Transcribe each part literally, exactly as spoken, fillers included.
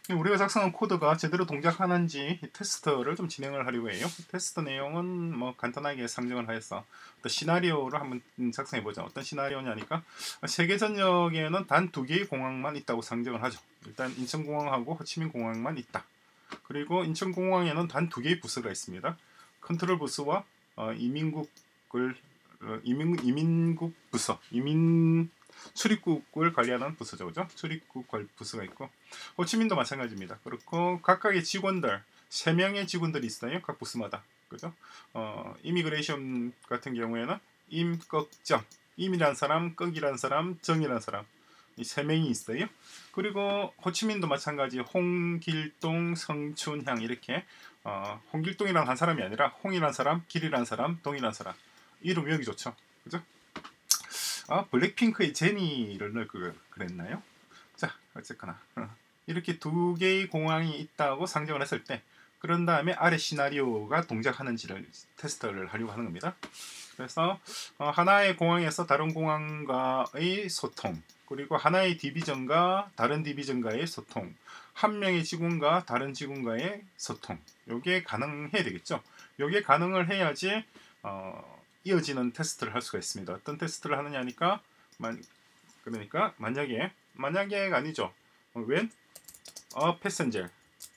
우리가 작성한 코드가 제대로 동작하는지 테스트를 좀 진행을 하려고 해요. 테스트 내용은 뭐 간단하게 상정을 하여서 어떤 시나리오를 한번 작성해 보자. 어떤 시나리오냐니까 세계 전역에는 단 두 개의 공항만 있다고 상정을 하죠. 일단 인천공항하고 호치민공항만 있다. 그리고 인천공항에는 단 두 개의 부스가 있습니다. 컨트롤 부스와 어, 이민국을 어, 이민, 이민국 부서, 이민 출입국을 관리하는 부서죠, 그죠? 출입국 부서가 있고 호치민도 마찬가지입니다. 그렇고 각각의 직원들 세 명의 직원들이 있어요, 각 부스마다, 그죠? 어, 이미그레이션 같은 경우에는 임, 꺽, 정, 임이란 사람, 꺽이란 사람, 정이란 사람 이 세 명이 있어요. 그리고 호치민도 마찬가지 홍길동, 성춘향 이렇게 어, 홍길동이란 한 사람이 아니라 홍이란 사람, 길이란 사람, 동이란 사람 이름 외우기 좋죠, 그죠? 아, 블랙핑크의 제니를 넣을 걸 그랬나요? 자, 어쨌거나 어, 이렇게 두 개의 공항이 있다고 상정을 했을 때 그런 다음에 아래 시나리오가 동작하는지를 테스트를 하려고 하는 겁니다. 그래서 어, 하나의 공항에서 다른 공항과의 소통, 그리고 하나의 디비전과 다른 디비전과의 소통, 한 명의 직원과 다른 직원과의 소통, 이게 가능해야 되겠죠. 이게 가능을 해야지 어, 이어지는 테스트를 할 수가 있습니다. 어떤 테스트를 하느냐니까 만, 그러니까 만약에 만약에가 아니죠. when a passenger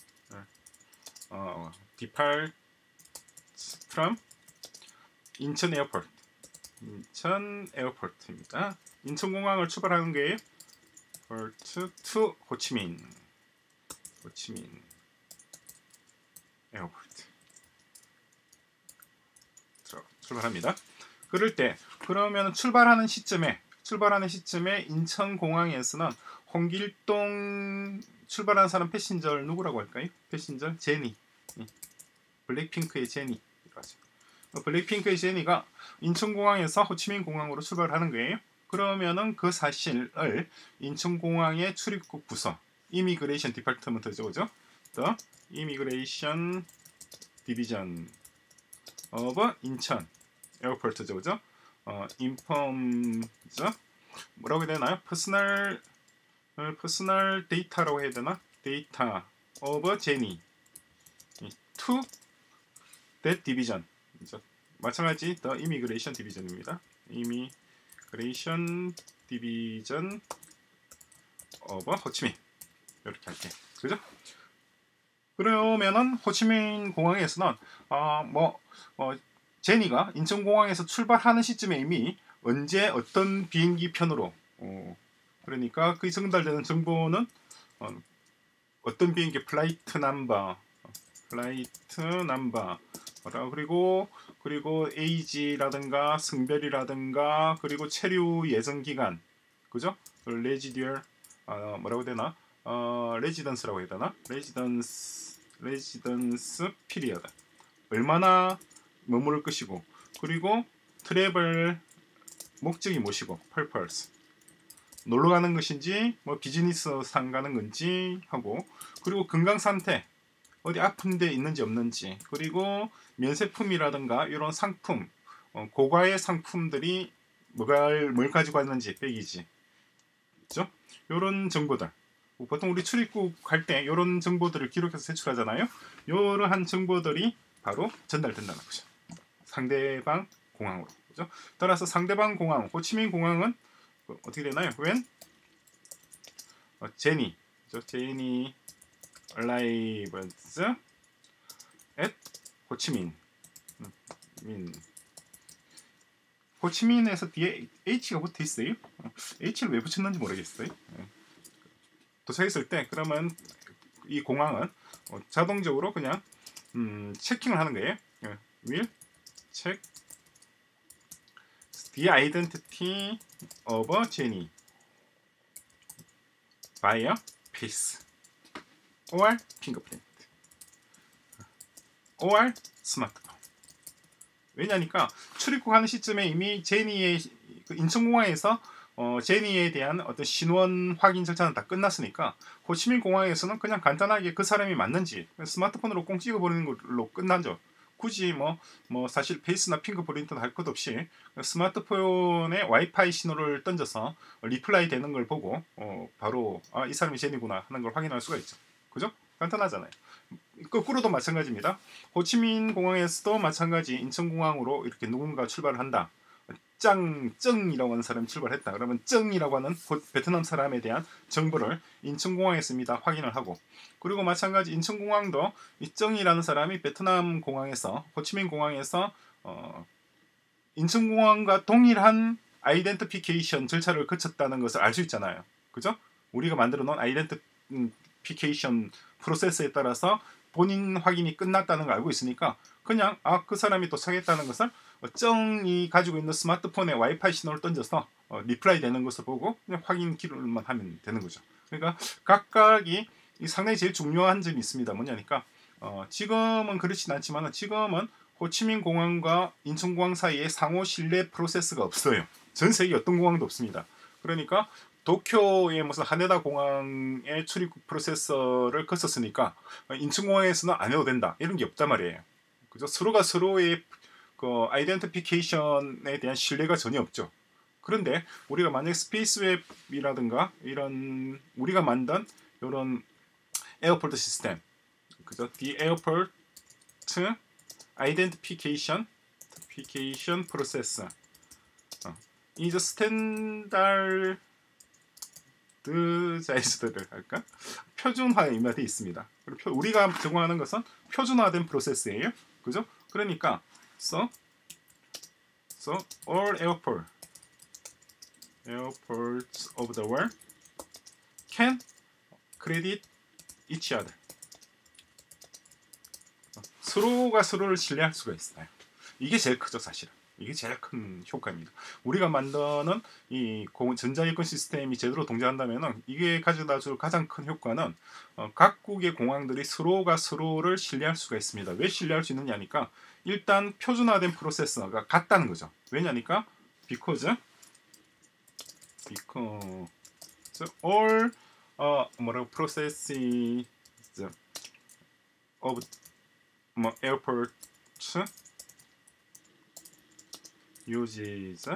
어, depart from 인천 에어포트, 인천 에어포트입니다. 인천공항을 출발하는 게 port to 호치민, 호치민 에어포트 출발합니다. 그럴 때 그러면 출발하는 시점에 출발하는 시점에 인천공항에서는 홍길동 출발하는 사람 패신저를 누구라고 할까요? 패신저 제니, 블랙핑크의 제니. 블랙핑크의 제니가 인천공항에서 호치민공항으로 출발하는 거예요. 그러면은 그 사실을 인천공항의 출입국 부서 이미그레이션 디파트먼트죠, 그죠? 더 이미그레이션 디비전 오브 인천 에어포트죠, 그죠? 어, 인폼죠? 뭐라고 해야 되나요? 퍼스널 퍼스널 데이터라고 해야 되나? 데이터 오브 제니 to that division. 마찬가지 the immigration division입니다. immigration division of 호치민 이렇게 할게, 그죠? 그러면은 호치민 공항에서는 어, 뭐 어, 제니가 인천공항에서 출발하는 시점에 이미 언제 어떤 비행기 편으로 어, 그러니까 그 전달되는 정보는 어, 어떤 비행기 플라이트 넘버, 플라이트 넘버 그리고 그리고 에이지라든가 승별이라든가 그리고 체류 예정 기간, 그죠? 레지듀얼 어, 뭐라고 되나? 어, 레지던스라고 해야 되나? 레지던스 레지던스 피리어드 얼마나 머무를 것이고, 그리고 트래블 목적이 무엇이고, purpose 놀러 가는 것인지 뭐 비즈니스상 가는 건지 하고, 그리고 건강 상태 어디 아픈 데 있는지 없는지, 그리고 면세품이라든가 이런 상품 어, 고가의 상품들이 뭐를 뭘 가지고 왔는지 빼기지, 그렇죠? 이런 정보들 보통 우리 출입국 갈 때 이런 정보들을 기록해서 제출하잖아요. 이러한 정보들이 바로 전달된다는 거죠, 상대방 공항으로, 그죠? 따라서 상대방 공항 호치민 공항은 어떻게 되나요? when 어, 제니, 그죠? 제니 arrivals at 호치민. 민. 호치민에서 뒤에 H가 붙어 있어요. H를 왜 붙였는지 모르겠어요. 도착했을 때 그러면 이 공항은 어, 자동적으로 그냥 음, 체킹을 하는 거예요. will check the identity of Jenny via face or fingerprint or 스마트폰. 왜냐니까 출입국 하는 시점에 이미 제니의 그 인천공항에서 어, 제니에 대한 어떤 신원 확인 절차는 다 끝났으니까 호치민 공항에서는 그냥 간단하게 그 사람이 맞는지 스마트폰으로 꽁 찍어버리는 걸로 끝나죠. 굳이 뭐, 뭐 사실 페이스나 핑거프린트는 할 것 없이 스마트폰에 와이파이 신호를 던져서 리플라이 되는 걸 보고 어, 바로 아, 이 사람이 제니구나 하는 걸 확인할 수가 있죠. 그죠? 간단하잖아요. 거꾸로도 마찬가지입니다. 호치민 공항에서도 마찬가지 인천공항으로 이렇게 누군가 출발을 한다. 짱, 쩡이라고 하는 사람이 출발했다. 그러면 쩡이라고 하는 베트남 사람에 대한 정보를 인천공항에서 이미 다 확인을 하고, 그리고 마찬가지 인천공항도 이 쩡이라는 사람이 베트남 공항에서, 호치민 공항에서 어, 인천공항과 동일한 아이덴티피케이션 절차를 거쳤다는 것을 알 수 있잖아요. 그죠? 우리가 만들어 놓은 아이덴티피케이션 프로세스에 따라서 본인 확인이 끝났다는 걸 알고 있으니까 그냥 아, 그 사람이 도착했다는 것을 쩡이 가지고 있는 스마트폰에 와이파이 신호를 던져서 어, 리플라이 되는 것을 보고 그냥 확인 기록만 하면 되는 거죠. 그러니까 각각이 상당히 제일 중요한 점이 있습니다. 뭐냐니까 어, 지금은 그렇진 않지만 지금은 호치민 공항과 인천공항 사이에 상호 신뢰 프로세스가 없어요. 전 세계 어떤 공항도 없습니다. 그러니까 도쿄의 무슨 하네다 공항의 출입국 프로세서를 거쳤으니까 인천공항에서는 안 해도 된다 이런 게 없단 말이에요. 그죠? 서로가 서로의 그 아이덴티피케이션에 대한 신뢰가 전혀 없죠. 그런데 우리가 만약 스페이스웹이라든가 이런 우리가 만든 이런 에어포트 시스템, 그죠? The Airport Identification Identification Process 어, is standardized를 할까? 표준화가 되어 있습니다. 우리가 제공하는 것은 표준화된 프로세스예요. 그죠? 그러니까 So, so all airport, airports of the world can credit each other. 서로가 서로를 신뢰할 수가 있어요. 이게 제일 크죠, 사실은. 이게 제일 큰 효과입니다. 우리가 만드는 이 전자여권 시스템이 제대로 동작한다면 이게 가져다 줄 가장 큰 효과는 어, 각국의 공항들이 서로가 서로를 신뢰할 수가 있습니다. 왜 신뢰할 수 있느냐니까 일단 표준화된 프로세서가 같다는 거죠. 왜냐니까 because because all 어, 뭐라고 processes of 뭐 airport uses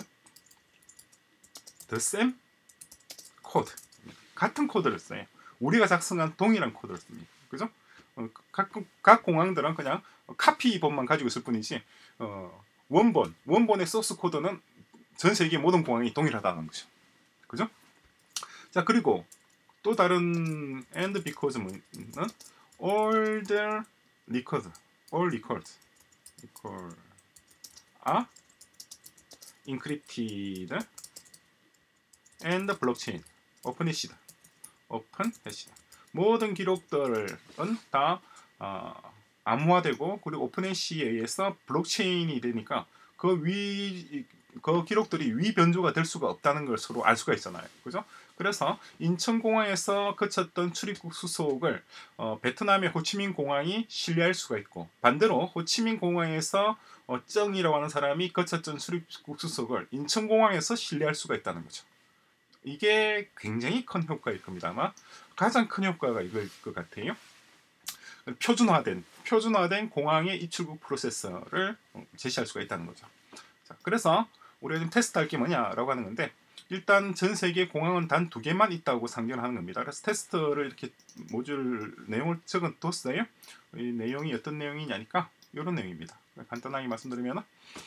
the same code. 같은 코드를 써요. 우리가 작성한 동일한 코드를 씁니다. 그죠? 어, 각, 각 공항들은 그냥 카피본만 가지고 있을 뿐이지 어, 원본, 원본의 소스 코드는 전 세계 모든 공항이 동일하다는 거죠. 그죠? 자, 그리고 또 다른 and because는 all the records, all records, record are encrypted and blockchain, open hashed, open hashed. 모든 기록들은 다 어, 암호화되고 그리고 오픈해시에 의해서 블록체인이 되니까 그 위 그 기록들이 위 변조가 될 수가 없다는 걸 서로 알 수가 있잖아요. 그죠? 그래서 인천공항에서 거쳤던 출입국 수속을 어, 베트남의 호치민 공항이 신뢰할 수가 있고 반대로 호치민 공항에서 어, 쩡이라고 하는 사람이 거쳤던 출입국 수속을 인천공항에서 신뢰할 수가 있다는 거죠. 이게 굉장히 큰 효과일 겁니다. 아마 가장 큰 효과가 이걸 것 같아요. 표준화된 표준화된 공항의 입출국 프로세서를 제시할 수가 있다는 거죠. 자, 그래서 우리가 지금 테스트할 게 뭐냐라고 하는 건데 일단 전 세계 공항은 단 두 개만 있다고 상정하는 겁니다. 그래서 테스트를 이렇게 모듈 내용을 적어뒀어요. 이 내용이 어떤 내용이냐니까 이런 내용입니다. 간단하게 말씀드리면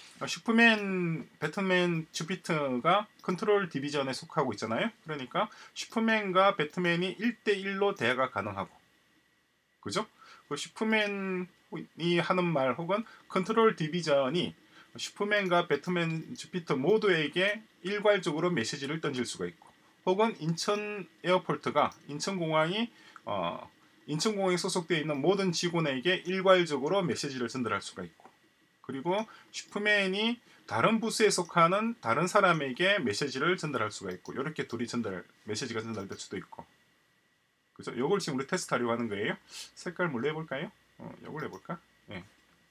슈퍼맨, 배트맨, 주피터가 컨트롤 디비전에 속하고 있잖아요. 그러니까 슈퍼맨과 배트맨이 일 대 일로 대화가 가능하고 그죠? 그 슈퍼맨이 하는 말 혹은 컨트롤 디비전이 슈퍼맨과 배트맨, 주피터 모두에게 일괄적으로 메시지를 던질 수가 있고 혹은 인천 에어포트가 인천공항이 어, 인천공항에 소속되어 있는 모든 직원에게 일괄적으로 메시지를 전달할 수가 있고 그리고 슈퍼맨이 다른 부스에 속하는 다른 사람에게 메시지를 전달할 수가 있고 이렇게 둘이 전달 메시지가 전달될 수도 있고 그죠? 요걸 지금 우리 테스트하려고 하는 거예요. 색깔 뭘로 해볼까요? 어, 요걸 해볼까? 예.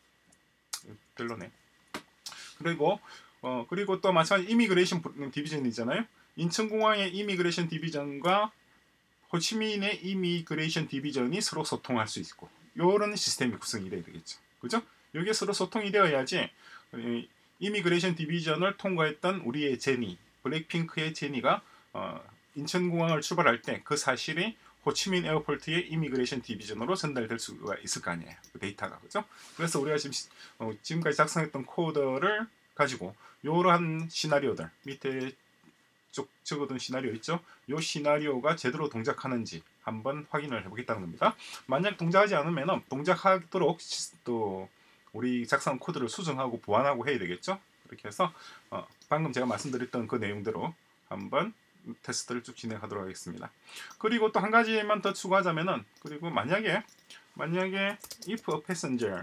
별로네. 그리고 어 그리고 또 마찬가지 이미그레이션 디비전이잖아요. 인천공항의 이미그레이션 디비전과 호치민의 이미그레이션 디비전이 서로 소통할 수 있고 이런 시스템이 구성이 돼야 되겠죠. 그죠? 이게 서로 소통이 되어야지 이미그레이션 디비전을 통과했던 우리의 제니, 블랙핑크의 제니가 어, 인천공항을 출발할 때 그 사실이 호치민 에어포트의 이미그레이션 디비전으로 전달될 수가 있을 거 아니에요. 그 데이터가. 그죠? 그래서 우리가 지금 어, 지금까지 작성했던 코드를 가지고 이러한 시나리오들 밑에 쭉 적어둔 시나리오 있죠? 이 시나리오가 제대로 동작하는지 한번 확인을 해보겠다는 겁니다. 만약 동작하지 않으면 동작하도록 또 우리 작성 코드를 수정하고 보완하고 해야 되겠죠? 그렇게 해서 어, 방금 제가 말씀드렸던 그 내용대로 한번 테스트를 쭉 진행하도록 하겠습니다. 그리고 또 한 가지만 더 추가하자면은 그리고 만약에 만약에 if a passenger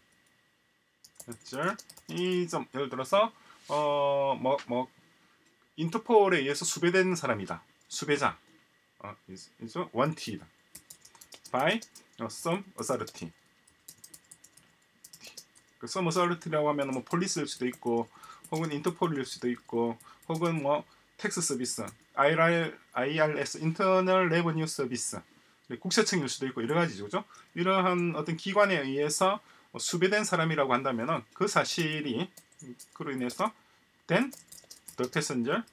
이점 예를 들어서 어 뭐 뭐 인터폴에 의해서 수배된 사람이다. 수배자 어, is, is wanted by some authority. 그 some authority라고 하면 뭐 폴리스일 수도 있고 혹은 인터폴일 수도 있고 혹은 뭐 텍스 서비스 아이알, 아이알에스 인터널 레버뉴 서비스 국세청일 수도 있고 여러 가지죠. 그죠? 이러한 어떤 기관에 의해서 수배된 사람이라고 한다면은 그 사실이 그로 인해서 then the passenger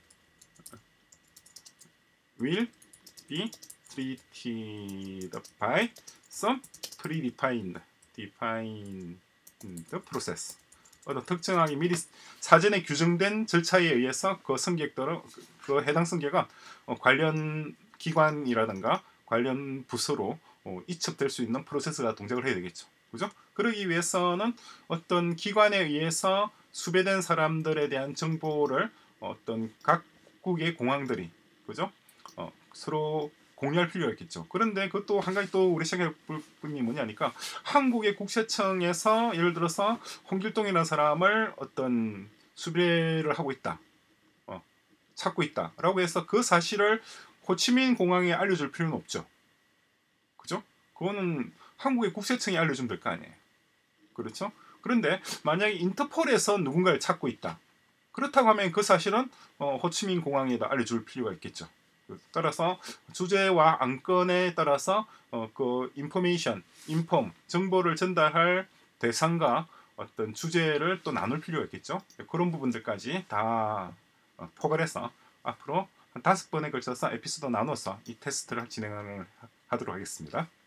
will be treated by some predefined defined process. 어떤 특정하게 미리 사전에 규정된 절차에 의해서 그 승객들은 그 해당 승객은 관련 기관이라든가 관련 부서로 이첩될 수 있는 프로세스가 동작을 해야 되겠죠. 그죠? 그러기 위해서는 어떤 기관에 의해서 수배된 사람들에 대한 정보를 어떤 각국의 공항들이 그죠? 어, 서로 공유할 필요가 있겠죠. 그런데 그것도 한 가지 또 우리 생각해 볼 분이 뭐냐니까 한국의 국세청에서 예를 들어서 홍길동이라는 사람을 어떤 수배를 하고 있다. 어, 찾고 있다. 라고 해서 그 사실을 호치민 공항에 알려줄 필요는 없죠. 그죠? 그거는 한국의 국세청이 알려주면 될 거 아니에요. 그렇죠? 그런데 만약에 인터폴에서 누군가를 찾고 있다. 그렇다고 하면 그 사실은 어, 호치민 공항에다 알려줄 필요가 있겠죠. 따라서 주제와 안건에 따라서 어, 그 인포메이션, 인폼, 정보를 전달할 대상과 어떤 주제를 또 나눌 필요가 있겠죠. 그런 부분들까지 다 어, 포괄해서 앞으로 한 다섯 번에 걸쳐서 에피소드 나눠서 이 테스트를 진행하도록 하겠습니다.